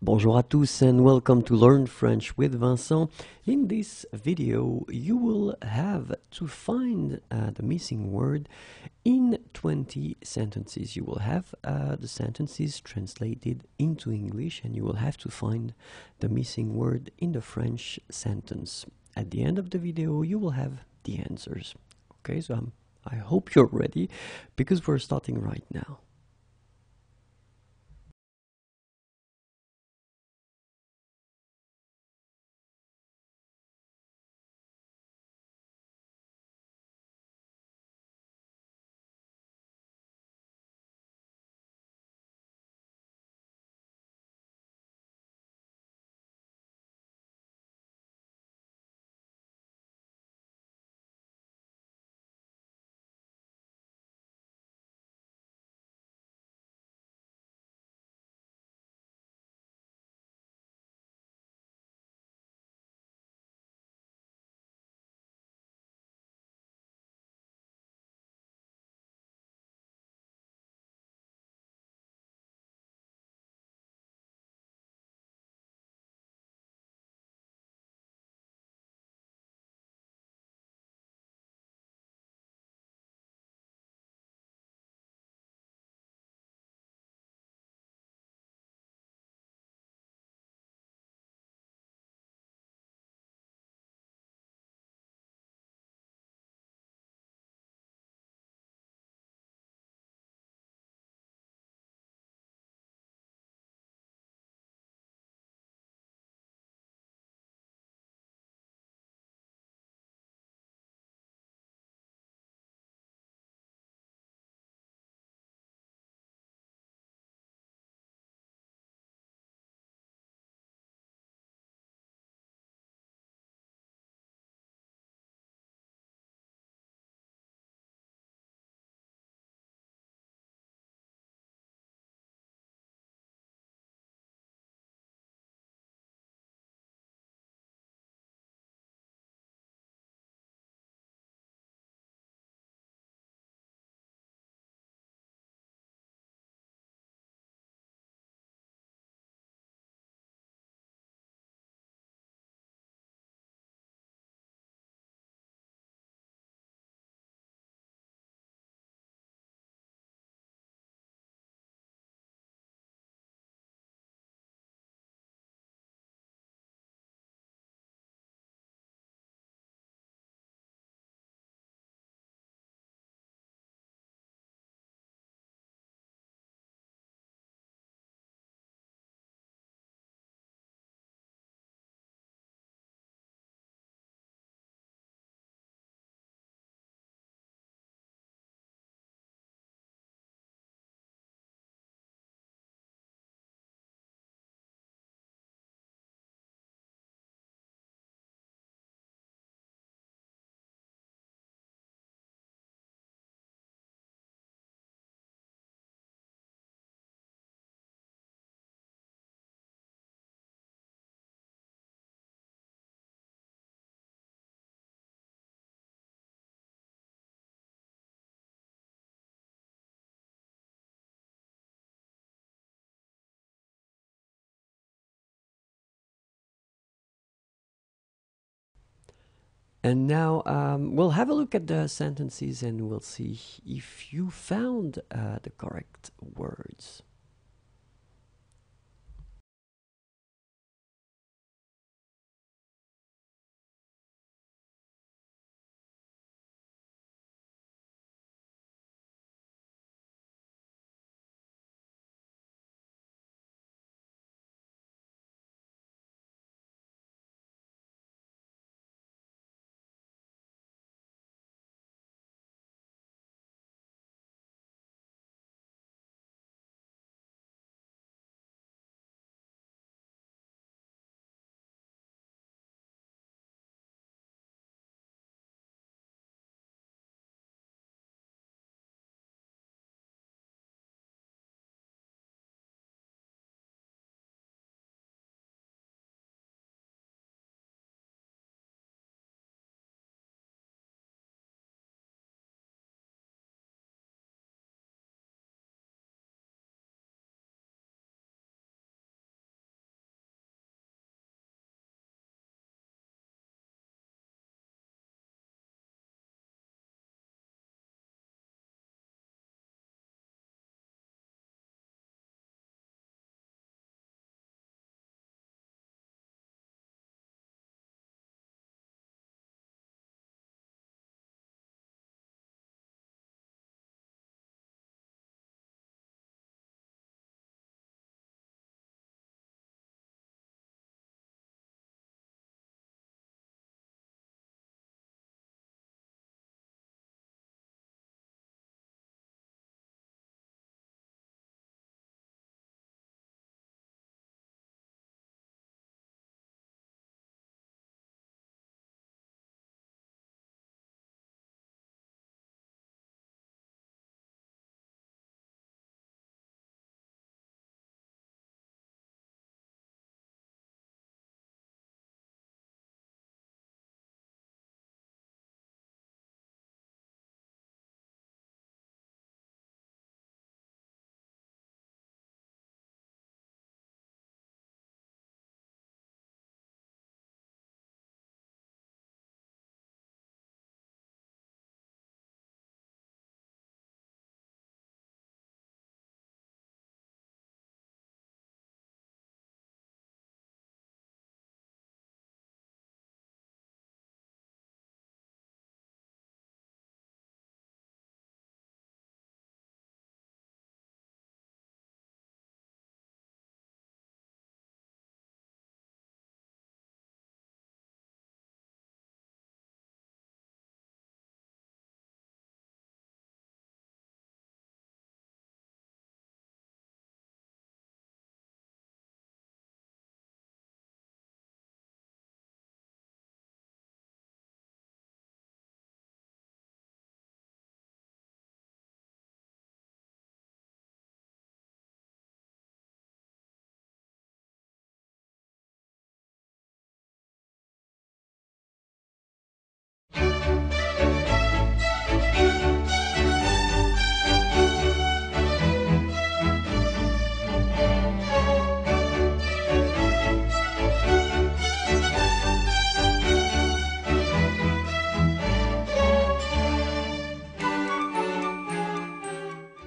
Bonjour à tous and welcome to Learn French with Vincent. In this video you will have to find the missing word in 20 sentences. You will have the sentences translated into English and you will have to find the missing word in the French sentence. At the end of the video you will have the answers. Okay, so I hope you're ready because we're starting right now. And now we'll have a look at the sentences and we'll see if you found the correct words.